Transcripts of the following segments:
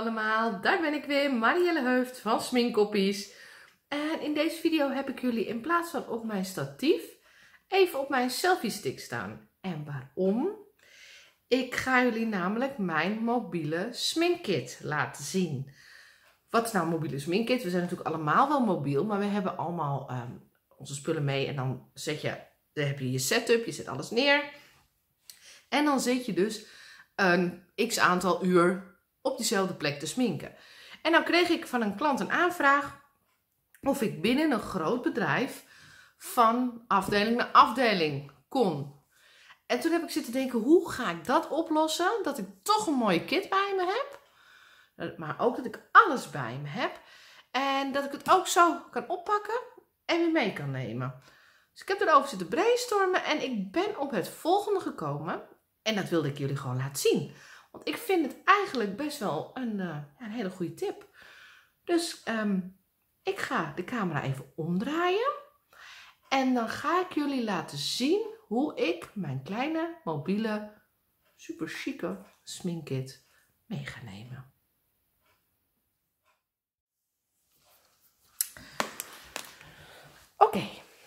allemaal, daar ben ik weer, Marielle Heuft van Sminkoppies. En in deze video heb ik jullie in plaats van op mijn statief even op mijn selfie stick staan. En waarom? Ik ga jullie namelijk mijn mobiele sminkkit laten zien. Wat is nou een mobiele sminkkit? We zijn natuurlijk allemaal wel mobiel, maar we hebben allemaal onze spullen mee. En dan heb je je setup, je zet alles neer. En dan zit je dus een x-aantal uur op diezelfde plek te sminken. En dan kreeg ik van een klant een aanvraag of ik binnen een groot bedrijf van afdeling naar afdeling kon. En toen heb ik zitten denken, hoe ga ik dat oplossen? Dat ik toch een mooie kit bij me heb. Maar ook dat ik alles bij me heb. En dat ik het ook zo kan oppakken en weer mee kan nemen. Dus ik heb erover zitten brainstormen en ik ben op het volgende gekomen. En dat wilde ik jullie gewoon laten zien. Want ik vind het eigenlijk best wel een hele goede tip. Dus ik ga de camera even omdraaien. En dan ga ik jullie laten zien hoe ik mijn kleine, mobiele, super chique sminkkit mee ga nemen. Oké.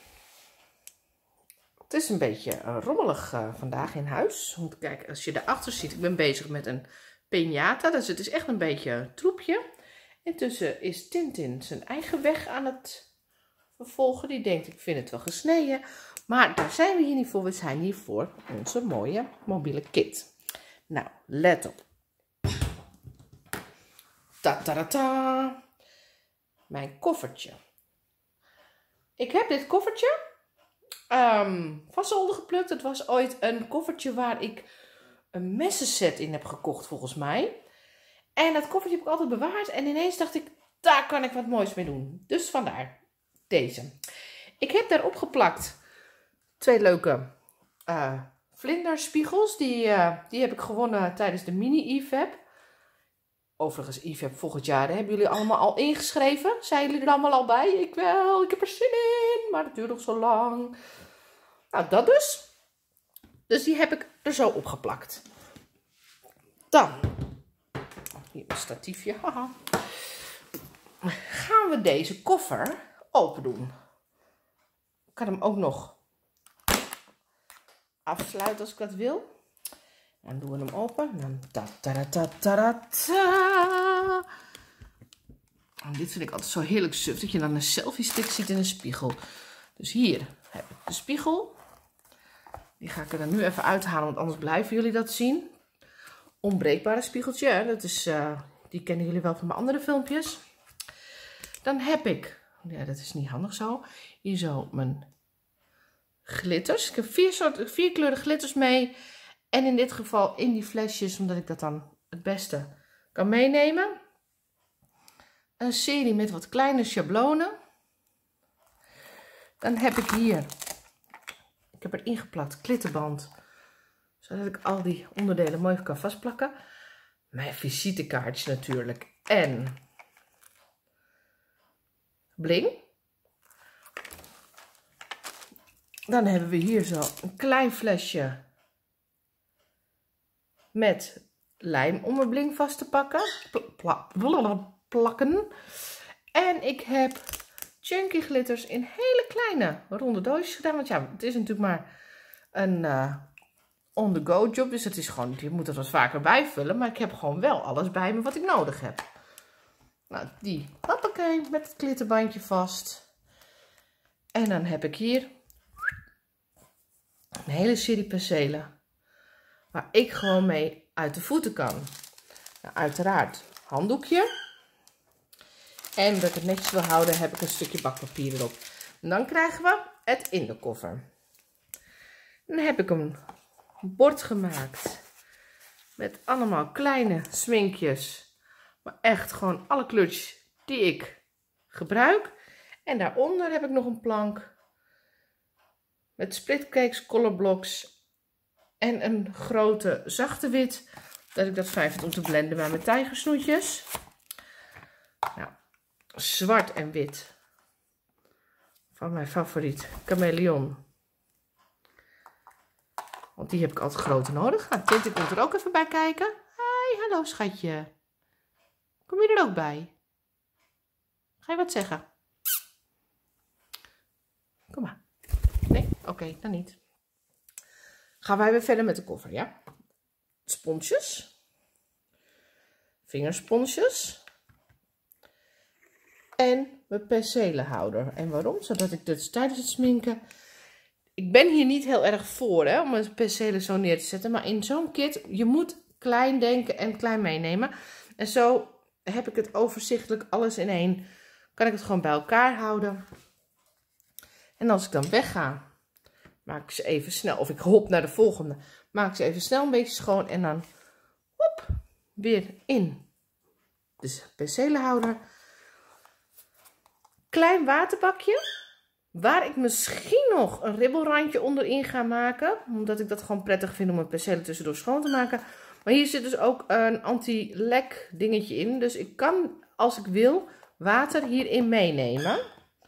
Het is een beetje rommelig vandaag in huis. Want kijk, als je daarachter ziet, ik ben bezig met een piñata. Dus het is echt een beetje troepje. Intussen is Tintin zijn eigen weg aan het vervolgen. Die denkt, ik vind het wel gesneden. Maar daar zijn we hier niet voor. We zijn hier voor onze mooie mobiele kit. Nou, let op. Ta-ta-ta-ta. Mijn koffertje. Ik heb dit koffertje van zolder geplukt. Het was ooit een koffertje waar ik een messenset in heb gekocht volgens mij. En dat koffertje heb ik altijd bewaard. En ineens dacht ik, daar kan ik wat moois mee doen. Dus vandaar deze. Ik heb daarop geplakt 2 leuke vlinderspiegels. Die heb ik gewonnen tijdens de mini-IFAB. Overigens, IFAB volgend jaar, hebben jullie allemaal al ingeschreven? Zijn jullie er allemaal al bij? Ik wel, ik heb er zin in, maar het duurt nog zo lang. Nou, dat dus. Dus die heb ik er zo opgeplakt. Dan, hier een statiefje, haha. Gaan we deze koffer open doen. Ik kan hem ook nog afsluiten als ik dat wil. Dan doen we hem open. En dan en dit vind ik altijd zo heerlijk suf, dat je dan een selfie stick ziet in een spiegel. Dus hier heb ik de spiegel. Die ga ik er dan nu even uithalen, want anders blijven jullie dat zien. Onbreekbare spiegeltje, dat is, die kennen jullie wel van mijn andere filmpjes. Dan heb ik, ja, dat is niet handig zo, hier zo mijn glitters. Ik heb 4 kleuren glitters mee. En in dit geval in die flesjes, omdat ik dat dan het beste kan meenemen. Een serie met wat kleine schablonen. Dan heb ik hier, ik heb er ingeplakt glitterband. Zodat ik al die onderdelen mooi kan vastplakken. Mijn visitekaartje natuurlijk. En bling. Dan hebben we hier zo een klein flesje met lijm om mijn bling vast te pakken. Plakken. En ik heb chunky glitters in hele kleine ronde doosjes gedaan. Want ja, het is natuurlijk maar een on-the-go job. Dus het is gewoon, je moet er wat vaker bijvullen. Maar ik heb gewoon wel alles bij me wat ik nodig heb. Nou, die hoppakee met het glitterbandje vast. En dan heb ik hier een hele serie penselen. Waar ik gewoon mee uit de voeten kan. Nou, uiteraard handdoekje. En dat ik het netjes wil houden, heb ik een stukje bakpapier erop. En dan krijgen we het in de koffer. Dan heb ik een bord gemaakt. Met allemaal kleine sminkjes. Maar echt gewoon alle kleurtjes die ik gebruik. En daaronder heb ik nog een plank. Met splitcakes, colorblocks. En een grote zachte wit. Dat ik dat fijn vind om te blenden bij mijn tijgersnoetjes. Nou, zwart en wit. Van mijn favoriet chameleon. Want die heb ik altijd grote nodig. Nou, Tintin komt er ook even bij kijken. Hi, hallo schatje. Kom je er ook bij? Ga je wat zeggen? Kom maar. Nee? Oké, dan niet. Gaan wij weer verder met de koffer, ja? Sponsjes. Vingersponsjes. En mijn percelenhouder. En waarom? Zodat ik dus tijdens het sminken... Ik ben hier niet heel erg voor, hè, om mijn percelen zo neer te zetten. Maar in zo'n kit, je moet klein denken en klein meenemen. En zo heb ik het overzichtelijk alles in één. Kan ik het gewoon bij elkaar houden. En als ik dan wegga, maak ik ze even snel. Of ik hop naar de volgende. Maak ik ze even snel een beetje schoon. En dan hop, weer in. Dus percelenhouder. Klein waterbakje. Waar ik misschien nog een ribbelrandje onderin ga maken. Omdat ik dat gewoon prettig vind om mijn percelen tussendoor schoon te maken. Maar hier zit dus ook een anti-lek dingetje in. Dus ik kan, als ik wil, water hierin meenemen.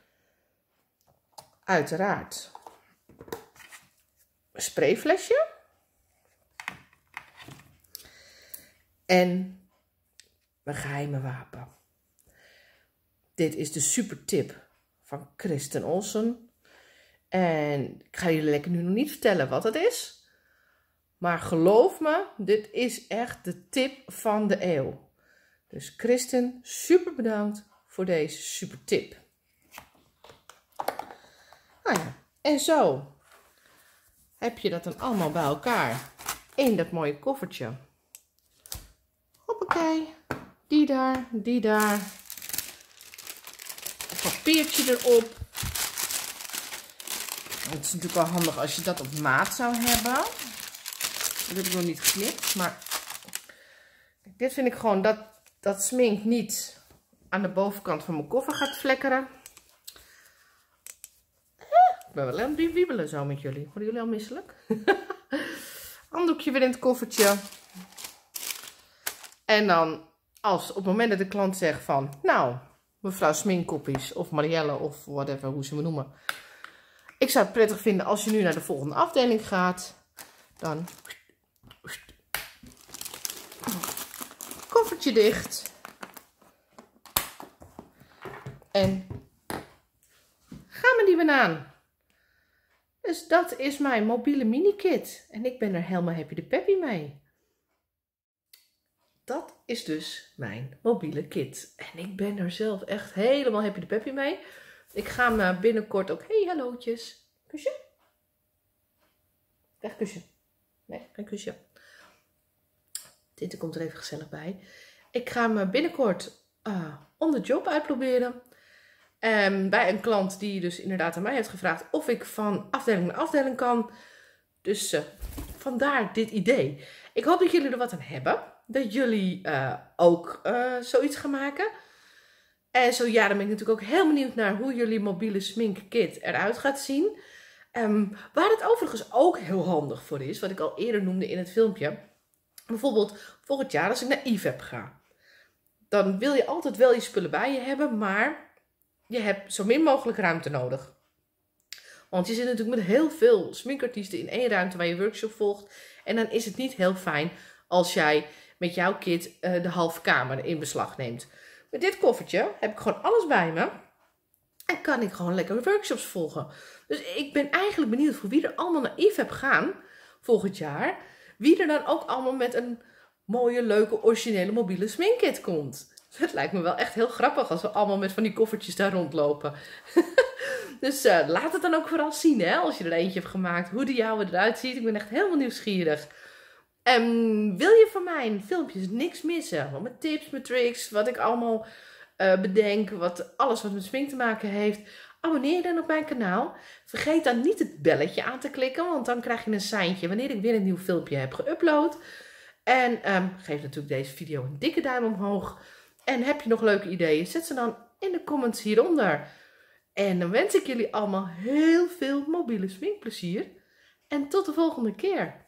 Uiteraard. Een sprayflesje. En mijn geheime wapen. Dit is de super tip van Kristen Olsen. En ik ga jullie lekker nu nog niet vertellen wat het is. Maar geloof me, dit is echt de tip van de eeuw. Dus Kristen, super bedankt voor deze super tip. Nou ja, en zo heb je dat dan allemaal bij elkaar in dat mooie koffertje. Hoppakee, die daar, die daar. Een papiertje erop. Het is natuurlijk wel handig als je dat op maat zou hebben. Dat heb ik nog niet geknipt, maar dit vind ik gewoon dat smink niet aan de bovenkant van mijn koffer gaat flekkeren. Ik ben wel aan het wiebelen zo met jullie. Worden jullie al misselijk? Handdoekje weer in het koffertje. En dan, als op het moment dat de klant zegt van, nou, mevrouw Sminkkoppies of Marielle of whatever, hoe ze me noemen. Ik zou het prettig vinden als je nu naar de volgende afdeling gaat. Dan koffertje dicht. En ga maar die banaan. Dus dat is mijn mobiele mini kit. En ik ben er helemaal happy de peppy mee. Dat is dus mijn mobiele kit. En ik ben er zelf echt helemaal happy de peppy mee. Ik ga hem binnenkort ook... Hey, hallootjes. Kusje? Weg kusje. Nee, geen kusje. Tinte komt er even gezellig bij. Ik ga hem binnenkort on the job uitproberen. Bij een klant die dus inderdaad aan mij heeft gevraagd of ik van afdeling naar afdeling kan. Dus vandaar dit idee. Ik hoop dat jullie er wat aan hebben. Dat jullie ook zoiets gaan maken. En zo ja, dan ben ik natuurlijk ook heel benieuwd naar hoe jullie mobiele sminkkit eruit gaat zien. Waar het overigens ook heel handig voor is, wat ik al eerder noemde in het filmpje. Bijvoorbeeld volgend jaar als ik naar IFEP ga. Dan wil je altijd wel je spullen bij je hebben, maar je hebt zo min mogelijk ruimte nodig. Want je zit natuurlijk met heel veel sminkartiesten in één ruimte waar je workshop volgt. En dan is het niet heel fijn als jij met jouw kit de halve kamer in beslag neemt. Met dit koffertje heb ik gewoon alles bij me. En kan ik gewoon lekker workshops volgen. Dus ik ben eigenlijk benieuwd voor wie er allemaal naar IFEP gaan volgend jaar. Wie er dan ook allemaal met een mooie, leuke, originele mobiele sminkkit komt. Het lijkt me wel echt heel grappig als we allemaal met van die koffertjes daar rondlopen. Dus laat het dan ook vooral zien, hè, als je er eentje hebt gemaakt. Hoe de jouwe eruit ziet. Ik ben echt helemaal nieuwsgierig. En wil je van mijn filmpjes niks missen? Want mijn tips, mijn tricks, wat ik allemaal bedenk. Alles wat met smink te maken heeft. Abonneer je dan op mijn kanaal. Vergeet dan niet het belletje aan te klikken. Want dan krijg je een seintje wanneer ik weer een nieuw filmpje heb geüpload. En geef natuurlijk deze video een dikke duim omhoog. En heb je nog leuke ideeën? Zet ze dan in de comments hieronder. En dan wens ik jullie allemaal heel veel mobiele sminkplezier. En tot de volgende keer.